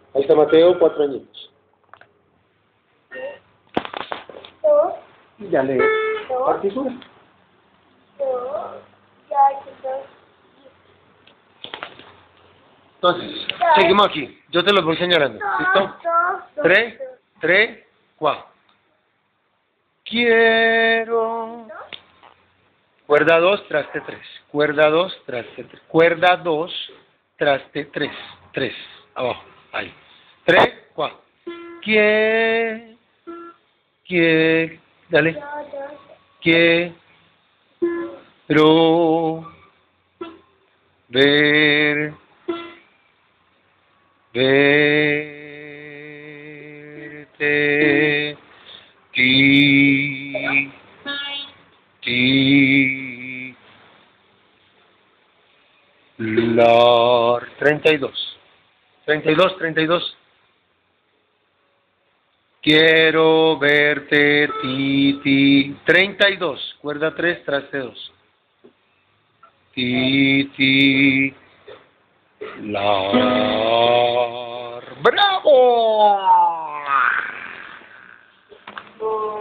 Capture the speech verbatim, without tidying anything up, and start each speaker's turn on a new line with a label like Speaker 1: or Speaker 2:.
Speaker 1: Ahí está Mateo, cuatro añitos.
Speaker 2: Dos.
Speaker 1: Y ya lee.
Speaker 2: Dos.
Speaker 1: Partitura.
Speaker 2: Dos. Ya, dos.
Speaker 1: Entonces, seguimos aquí. Yo te los voy señalando. ¿Listo?
Speaker 2: Dos, dos,
Speaker 1: Tres,
Speaker 2: dos.
Speaker 1: tres, cuatro. Quiero. Cuerda dos, traste tres. Cuerda dos, traste tres. Cuerda dos, traste tres. Tres. Abajo. Ahí. Tres, cuatro. Quiero. Quiero. Dale. Quiero ver. Verte. Ti. Ti. Lar. Treinta y dos. Treinta y dos, treinta y dos. Quiero verte, ti, ti. Treinta y dos. Cuerda tres, traste dos. Ti, ti. Lar. ¡Bravo!